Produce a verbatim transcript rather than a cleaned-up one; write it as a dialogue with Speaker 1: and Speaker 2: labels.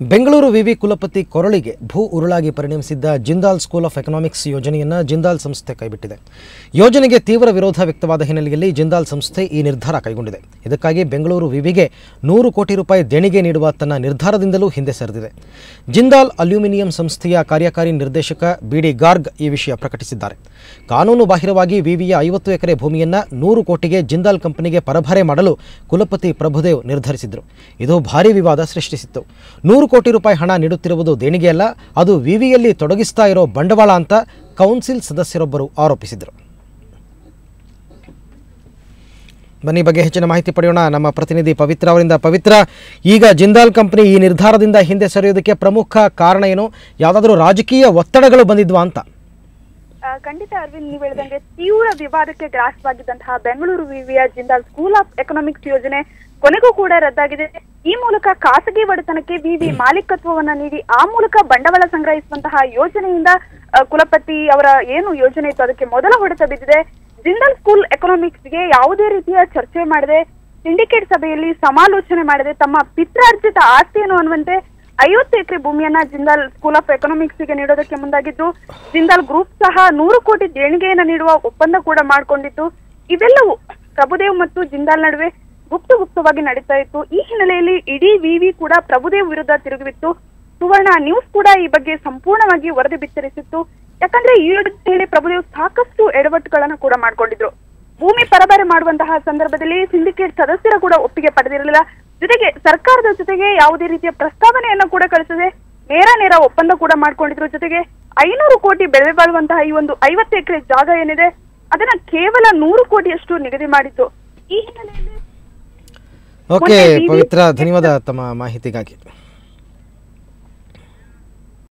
Speaker 1: ಬೆಂಗಳೂರು ವಿವಿ ಕುಲಪತಿ ಕೊರಳಿಗೆ ಭೂ ಉರುಳಾಗಿ ಪರಿಣಮಿಸಿದ್ದ ಜಿಂದಾಲ್ ಸ್ಕೂಲ್ ಆಫ್ ಎಕನಾಮಿಕ್ಸ್ ಯೋಜನೆಯನ್ನು ಜಿಂದಾಲ್ ಸಂಸ್ಥೆ ಕೈಬಿಟ್ಟಿದೆ. ಯೋಜನೆಗೆ ತೀವ್ರ ವಿರೋಧ ವ್ಯಕ್ತವಾದ ಹಿನ್ನೆಲೆಯಲ್ಲಿ ಜಿಂದಾಲ್ ಸಂಸ್ಥೆ ಈ ನಿರ್ಧಾರ ಕೈಗೊಂಡಿದೆ. ಇದಕ್ಕಾಗಿ ಬೆಂಗಳೂರು ವಿವಿಗೆ ನೂರು ಕೋಟಿ ರೂಪಾಯಿ ದೇಣಿಗೆ ನೀಡುವ ತನ್ನ ನಿರ್ಧಾರದಿಂದಲೂ ಹಿಂದೆ ಸರಿದಿದೆ. ಜಿಂದಾಲ್ ಅಲ್ಯೂಮಿನಿಯಂ ಸಂಸ್ಥೆಯ ಕಾರ್ಯಕಾರಿ ನಿರ್ದೇಶಕ ಬಿಡಿ ಗಾರ್ಗ್ ಈ ವಿಷಯ ಪ್ರಕಟಿಸಿದ್ದಾರೆ. ಕಾನೂನು ಬಾಹಿರವಾಗಿ ವಿವಿಯ ಐವತ್ತು ಎಕರೆ ಭೂಮಿಯನ್ನು ನೂರು ಕೋಟಿಗೆ ಜಿಂದಾಲ್ ಕಂಪನಿಗೆ ಪರಭಾರೆ ಮಾಡಲು ಕುಲಪತಿ ಪ್ರಭುದೇವ್ ನಿರ್ಧರಿಸಿದರು. ಇದು ಭಾರೀ ವಿವಾದ ಸೃಷ್ಟಿಸಿತ್ತು. ನೂರು ಕೋಟಿ ರೂಪಾಯಿ ಹಣ ನೀಡುತ್ತಿರುವುದು ದೇಣಿಗೆಯಲ್ಲ, ಅದು ವಿವಿಯಲ್ಲಿ ತೊಡಗಿಸ್ತಾ ಇರೋ ಬಂಡವಾಳ ಅಂತ ಕೌನ್ಸಿಲ್ ಸದಸ್ಯರೊಬ್ಬರು ಆರೋಪಿಸಿದರು. ಬನ್ನಿ ಬಗ್ಗೆ ಹೆಚ್ಚಿನ ಮಾಹಿತಿ ಪಡೆಯೋಣ ನಮ್ಮ ಪ್ರತಿನಿಧಿ ಪವಿತ್ರ ಅವರಿಂದ. ಪವಿತ್ರ, ಈಗ ಜಿಂದಾಲ್ ಕಂಪನಿ ಈ ನಿರ್ಧಾರದಿಂದ ಹಿಂದೆ ಸರಿಯೋದಕ್ಕೆ ಪ್ರಮುಖ ಕಾರಣ ಏನು? ಯಾವುದಾದ್ರೂ ರಾಜಕೀಯ ಒತ್ತಡಗಳು ಬಂದಿದ್ವಾ ಅಂತ?
Speaker 2: ಖಂಡಿತ ಅರವಿಂದ್, ನೀವು ಹೇಳಿದಂಗೆ ತೀವ್ರ ವಿವಾದಕ್ಕೆ ಗ್ರಾಸವಾಗಿದ್ದಂತಹ ಬೆಂಗಳೂರು ವಿವಿಯ ಜಿಂದಾಲ್ ಸ್ಕೂಲ್ ಆಫ್ ಎಕನಾಮಿಕ್ಸ್ ಯೋಜನೆ ಕೊನೆಗೂ ಕೂಡ ರದ್ದಾಗಿದೆ. ಈ ಮೂಲಕ ಖಾಸಗಿ ಒಡೆತನಕ್ಕೆ ವಿವಿ ಮಾಲೀಕತ್ವವನ್ನ ನೀಡಿ ಆ ಮೂಲಕ ಬಂಡವಾಳ ಸಂಗ್ರಹಿಸುವಂತಹ ಯೋಜನೆಯಿಂದ ಕುಲಪತಿ ಅವರ ಏನು ಯೋಜನೆ ಇತ್ತು ಅದಕ್ಕೆ ಮೊದಲ ಹೊಡೆತ ಬಿದ್ದಿದೆ. ಜಿಂದಾಲ್ ಸ್ಕೂಲ್ ಎಕನಾಮಿಕ್ಸ್ಗೆ ಯಾವುದೇ ರೀತಿಯ ಚರ್ಚೆ ಮಾಡದೆ, ಸಿಂಡಿಕೇಟ್ ಸಭೆಯಲ್ಲಿ ಸಮಾಲೋಚನೆ ಮಾಡದೆ ತಮ್ಮ ಪಿತ್ರಾರ್ಜಿತ ಆಸ್ತಿಯನ್ನು ಅನ್ನುವಂತೆ ಐವತ್ತು ಎಕರೆ ಭೂಮಿಯನ್ನ ಜಿಂದಾಲ್ ಸ್ಕೂಲ್ ಆಫ್ ಎಕನಾಮಿಕ್ಸ್ ಗೆ ನೀಡೋದಕ್ಕೆ ಮುಂದಾಗಿದ್ದು, ಜಿಂದಾಲ್ ಗ್ರೂಪ್ ಸಹ ನೂರು ಕೋಟಿ ದೇಣಿಗೆಯನ್ನು ನೀಡುವ ಒಪ್ಪಂದ ಕೂಡ ಮಾಡಿಕೊಂಡಿತ್ತು. ಇವೆಲ್ಲವೂ ಪ್ರಭುದೇವ್ ಮತ್ತು ಜಿಂದಾಲ್ ನಡುವೆ ಗುಪ್ತ ಗುಪ್ತವಾಗಿ ನಡೀತಾ ಇತ್ತು. ಈ ಹಿನ್ನೆಲೆಯಲ್ಲಿ ಇಡೀ ವಿವಿ ಕೂಡ ಪ್ರಭುದೇವ್ ವಿರುದ್ಧ ತಿರುಗಿಬಿತ್ತು. ಸುವರ್ಣ ನ್ಯೂಸ್ ಕೂಡ ಈ ಬಗ್ಗೆ ಸಂಪೂರ್ಣವಾಗಿ ವರದಿ ಬಿತ್ತರಿಸಿತ್ತು. ಯಾಕಂದ್ರೆ ಈ ಯೋಜನೆಯಲ್ಲಿ ಪ್ರಭುದೇವ್ ಸಾಕಷ್ಟು ಎಡವಟ್ಟುಗಳನ್ನು ಕೂಡ ಮಾಡ್ಕೊಂಡಿದ್ರು. ಭೂಮಿ ಪರಭಾರೆ ಮಾಡುವಂತಹ ಸಂದರ್ಭದಲ್ಲಿ ಸಿಂಡಿಕೇಟ್ ಸದಸ್ಯರ ಕೂಡ ಒಪ್ಪಿಗೆ ಪಡೆದಿರಲಿಲ್ಲ. ಜೊತೆಗೆ ಸರ್ಕಾರದ ಜೊತೆಗೆ ಯಾವುದೇ ರೀತಿಯ ಪ್ರಸ್ತಾವನೆಯನ್ನ ಕೂಡ ಕಳಿಸದೆ ನೇರ ನೇರ ಒಪ್ಪಂದ ಕೂಡ ಮಾಡ್ಕೊಂಡಿದ್ರು. ಜೊತೆಗೆ ಐನೂರು ಕೋಟಿ ಬೆಲೆ ಬಾಳುವಂತಹ ಈ ಒಂದು ಐವತ್ತು ಎಕರೆ ಜಾಗ ಏನಿದೆ ಅದನ್ನ ಕೇವಲ ನೂರು ಕೋಟಿಯಷ್ಟು ನಿಗದಿ ಮಾಡಿತ್ತು. ಈ ಹಿನ್ನೆಲೆಯಲ್ಲಿ
Speaker 1: ಓಕೆ ಪವಿತ್ರ, ಧನ್ಯವಾದ ತಮ್ಮ ಮಾಹಿತಿಗಾಗಿ.